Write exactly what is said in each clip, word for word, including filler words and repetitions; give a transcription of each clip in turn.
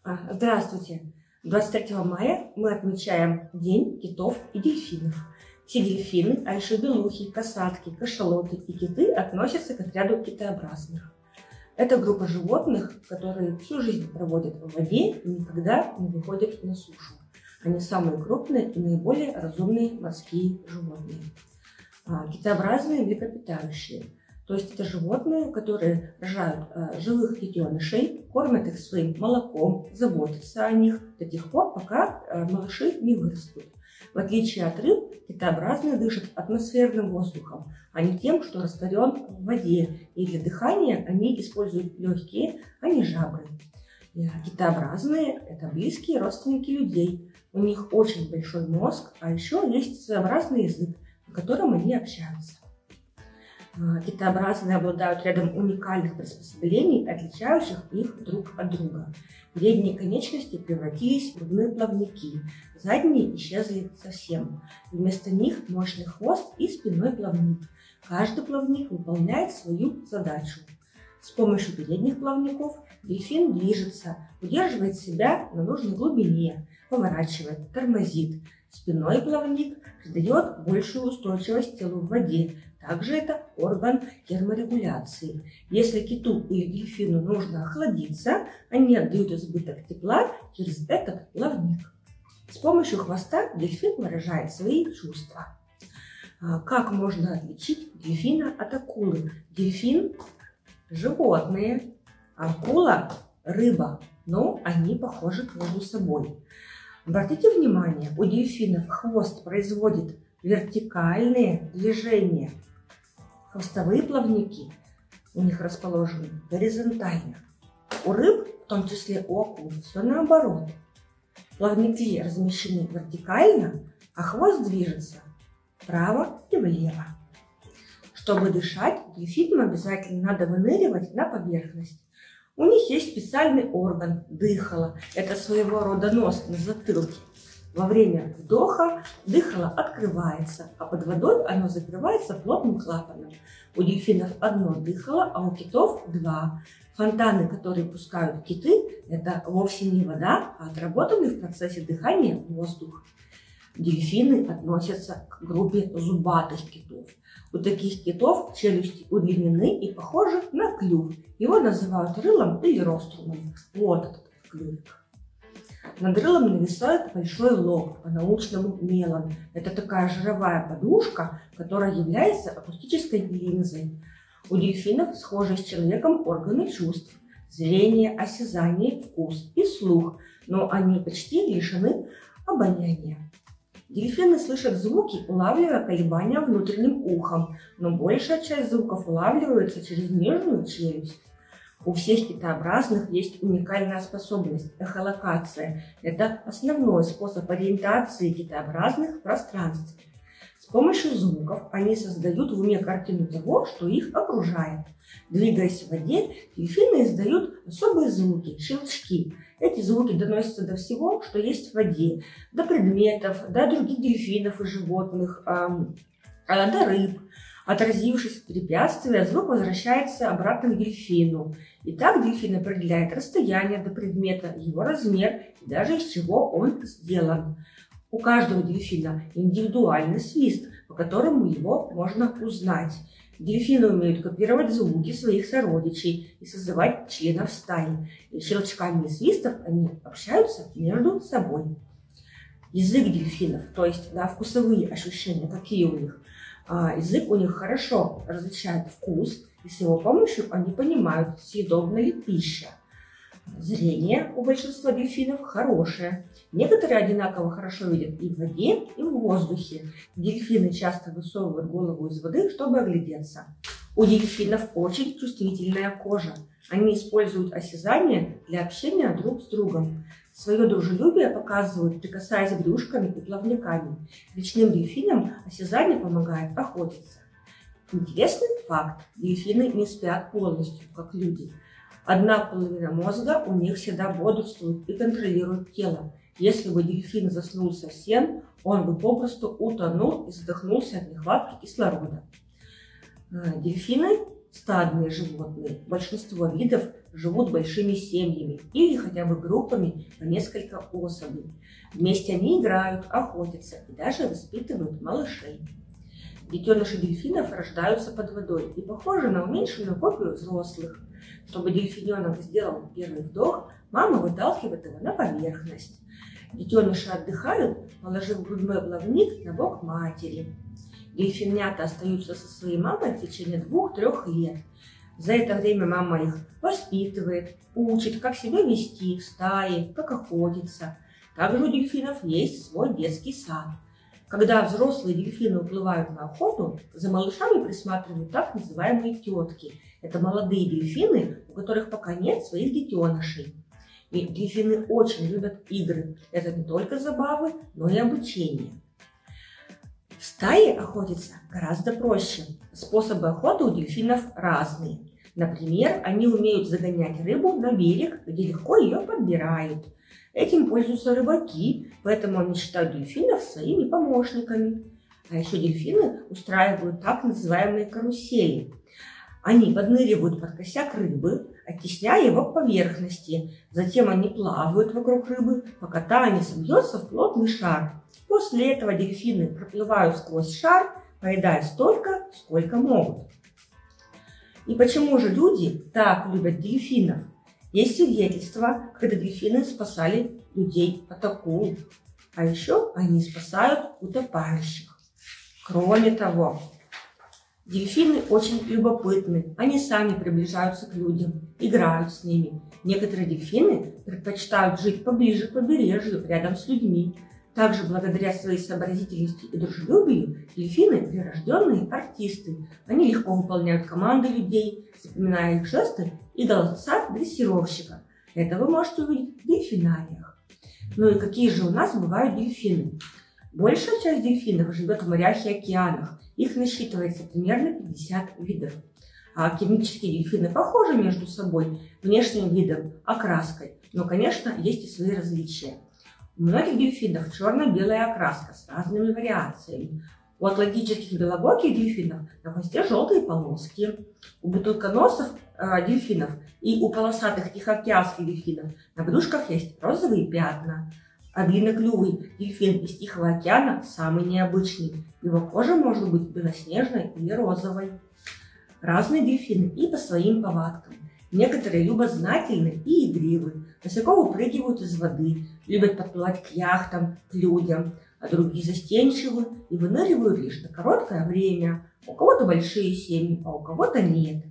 А, Здравствуйте! двадцать третьего мая мы отмечаем День китов и дельфинов. Все дельфины, а еще белухи, касатки, кашалоты и киты относятся к отряду китообразных. Это группа животных, которые всю жизнь проводят в воде и никогда не выходят на сушу. Они самые крупные и наиболее разумные морские животные. А, китообразные млекопитающие. То есть это животные, которые рожают э, живых детенышей, кормят их своим молоком, заботятся о них до тех пор, пока э, малыши не вырастут. В отличие от рыб, китообразные дышат атмосферным воздухом, а не тем, что растворен в воде. И для дыхания они используют легкие, а не жабры. И китообразные – это близкие родственники людей. У них очень большой мозг, а еще есть своеобразный язык, на котором они общаются. Китообразные обладают рядом уникальных приспособлений, отличающих их друг от друга. Передние конечности превратились в грудные плавники, задние исчезли совсем. Вместо них мощный хвост и спинной плавник. Каждый плавник выполняет свою задачу. С помощью передних плавников дельфин движется, удерживает себя на нужной глубине, поворачивает, тормозит. Спинной плавник придает большую устойчивость телу в воде. Также это орган терморегуляции. Если киту или дельфину нужно охладиться, они отдают избыток тепла через этот плавник. С помощью хвоста дельфин выражает свои чувства. Как можно отличить дельфина от акулы? Дельфин – животные, акула – рыба, но они похожи между собой. Обратите внимание, у дельфинов хвост производит вертикальные движения. Хвостовые плавники у них расположены горизонтально. У рыб, в том числе у акул, все наоборот. Плавники размещены вертикально, а хвост движется вправо и влево. Чтобы дышать, дельфинам обязательно надо выныривать на поверхность. У них есть специальный орган – дыхало. Это своего рода нос на затылке. Во время вдоха дыхало открывается, а под водой оно закрывается плотным клапаном. У дельфинов одно дыхало, а у китов два. Фонтаны, которые пускают киты, это вовсе не вода, а отработанный в процессе дыхания воздух. Дельфины относятся к группе зубатых китов. У таких китов челюсти удлинены и похожи на клюв. Его называют рылом или рострумом. Вот этот клювик. Над рылом нависает большой лоб, по-научному мелон. Это такая жировая подушка, которая является акустической линзой. У дельфинов схожи с человеком органы чувств: зрение, осязание, вкус и слух, но они почти лишены обоняния. Дельфины слышат звуки, улавливая колебания внутренним ухом, но большая часть звуков улавливается через нижнюю челюсть. У всех китообразных есть уникальная способность – эхолокация. Это основной способ ориентации китообразных в пространстве. С помощью звуков они создают в уме картину того, что их окружает. Двигаясь в воде, дельфины издают особые звуки – щелчки. Эти звуки доносятся до всего, что есть в воде, до предметов, до других дельфинов и животных, эм, э, до рыб. Отразившись от препятствия, звук возвращается обратно к дельфину. И так дельфин определяет расстояние до предмета, его размер и даже из чего он сделан. У каждого дельфина индивидуальный свист, по которому его можно узнать. Дельфины умеют копировать звуки своих сородичей и созывать членов стаи. И щелчками свистов они общаются между собой. Язык дельфинов, то есть да, вкусовые ощущения, какие у них. Язык у них хорошо различает вкус, и с его помощью они понимают, съедобна ли пища. Зрение у большинства дельфинов хорошее. Некоторые одинаково хорошо видят и в воде, и в воздухе. Дельфины часто высовывают голову из воды, чтобы оглядеться. У дельфинов очень чувствительная кожа. Они используют осязание для общения друг с другом. Свое дружелюбие показывают, прикасаясь брюшками и плавниками. Речным дельфинам осязание помогает охотиться. Интересный факт. Дельфины не спят полностью, как люди. Одна половина мозга у них всегда бодрствует и контролирует тело. Если бы дельфин заснул совсем, он бы попросту утонул и задохнулся от нехватки кислорода. Дельфины стадные животные. Большинство видов живут большими семьями или хотя бы группами по несколько особей. Вместе они играют, охотятся и даже воспитывают малышей. Детеныши дельфинов рождаются под водой и похожи на уменьшенную копию взрослых. Чтобы дельфиненок сделал первый вдох, мама выталкивает его на поверхность. Детеныши отдыхают, положив грудной плавник на бок матери. Дельфинята остаются со своей мамой в течение двух-трех лет. За это время мама их воспитывает, учит, как себя вести в стае, как охотиться. Также у дельфинов есть свой детский сад. Когда взрослые дельфины уплывают на охоту, за малышами присматривают так называемые тетки. Это молодые дельфины, у которых пока нет своих детенышей. И дельфины очень любят игры. Это не только забавы, но и обучение. В стае охотиться гораздо проще. Способы охоты у дельфинов разные. Например, они умеют загонять рыбу на берег, где легко ее подбирают. Этим пользуются рыбаки, поэтому они считают дельфинов своими помощниками. А еще дельфины устраивают так называемые карусели. Они подныривают под косяк рыбы, оттесняя его к поверхности. Затем они плавают вокруг рыбы, пока та не собьется в плотный шар. После этого дельфины проплывают сквозь шар, поедая столько, сколько могут. И почему же люди так любят дельфинов? Есть свидетельства, когда дельфины спасали людей от акул. А еще они спасают утопающих. Кроме того, дельфины очень любопытны. Они сами приближаются к людям, играют с ними. Некоторые дельфины предпочитают жить поближе к побережью, рядом с людьми. Также благодаря своей сообразительности и дружелюбию дельфины – прирожденные артисты. Они легко выполняют команды людей, запоминая их жесты и голоса дрессировщика. Это вы можете увидеть в дельфинариях. Ну и какие же у нас бывают дельфины? Большая часть дельфинов живет в морях и океанах. Их насчитывается примерно пятьдесят видов. А химические дельфины похожи между собой внешним видом, окраской. Но, конечно, есть и свои различия. У многих дельфинов черно-белая окраска с разными вариациями. У атлантических белобоких дельфинов на хвосте желтые полоски. У бутылконосов э, дельфинов и у полосатых тихоокеанских дельфинов на брюшках есть розовые пятна. А длинноклювый дельфин из Тихого океана самый необычный. Его кожа может быть белоснежной или розовой. Разные дельфины и по своим повадкам. Некоторые любознательны и игривы, высоко выпрыгивают из воды, любят подплывать к яхтам, к людям, а другие застенчивы и выныривают лишь на короткое время. У кого-то большие семьи, а у кого-то нет.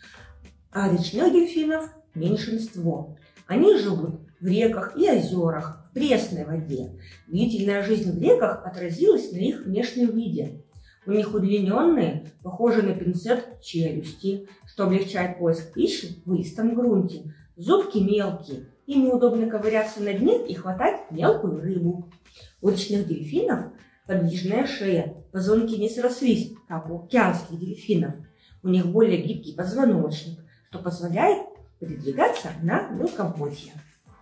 А речных дельфинов меньшинство. Они живут в реках и озерах, в пресной воде. Длительная жизнь в реках отразилась на их внешнем виде. У них удлиненные, похожие на пинцет, челюсти, что облегчает поиск пищи в илистом грунте. Зубки мелкие, ими удобно ковыряться на дне и хватать мелкую рыбу. У речных дельфинов подвижная шея, позвонки не срослись, как у океанских дельфинов. У них более гибкий позвоночник, что позволяет передвигаться на мелководье.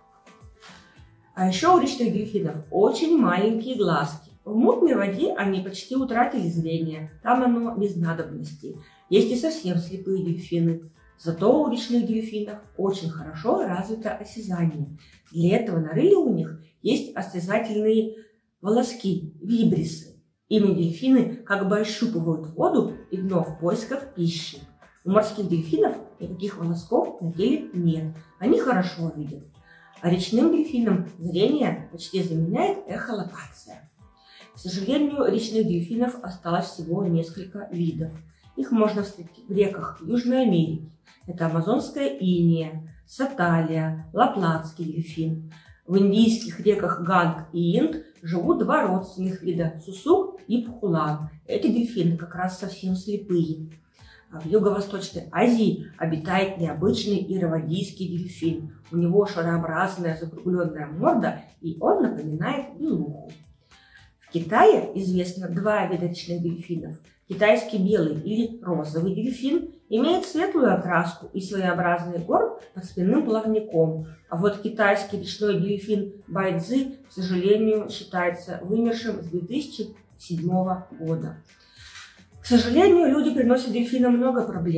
А еще у речных дельфинов очень маленькие глазки. В мутной воде они почти утратили зрение, там оно без надобности. Есть и совсем слепые дельфины. Зато у речных дельфинов очень хорошо развито осязание. Для этого на рыле у них есть осязательные волоски, вибрисы. Ими дельфины как бы ощупывают воду и дно в поисках пищи. У морских дельфинов никаких волосков на теле нет, они хорошо видят. А речным дельфинам зрение почти заменяет эхолокация. К сожалению, речных дельфинов осталось всего несколько видов. Их можно встретить в реках Южной Америки. Это амазонская иния, саталия, лапландский дельфин. В индийских реках Ганг и Инд живут два родственных вида – сусук и пхулан. Эти дельфины как раз совсем слепые. В Юго-Восточной Азии обитает необычный ирравадийский дельфин. У него шарообразная закругленная морда, и он напоминает белуху. В Китае известно два вида речных дельфинов. Китайский белый или розовый дельфин имеет светлую окраску и своеобразный горб под спинным плавником. А вот китайский речной дельфин байцзы, к сожалению, считается вымершим с две тысячи седьмого года. К сожалению, люди приносят дельфинам много проблем.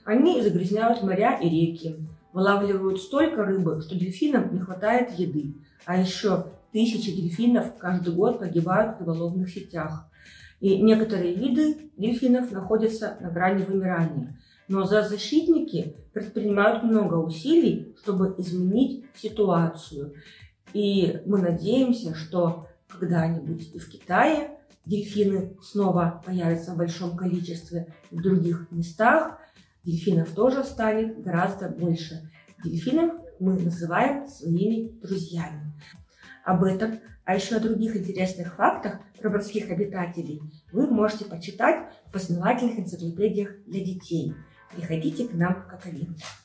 Они загрязняют моря и реки, вылавливают столько рыбы, что дельфинам не хватает еды. А еще тысячи дельфинов каждый год погибают в рыболовных сетях. И некоторые виды дельфинов находятся на грани вымирания. Но зоозащитники предпринимают много усилий, чтобы изменить ситуацию. И мы надеемся, что когда-нибудь и в Китае дельфины снова появятся в большом количестве, и в других местах дельфинов тоже станет гораздо больше. Дельфинов мы называем своими друзьями. Об этом, а еще о других интересных фактах про морских обитателей вы можете почитать в познавательных энциклопедиях для детей. Приходите к нам в Коковин.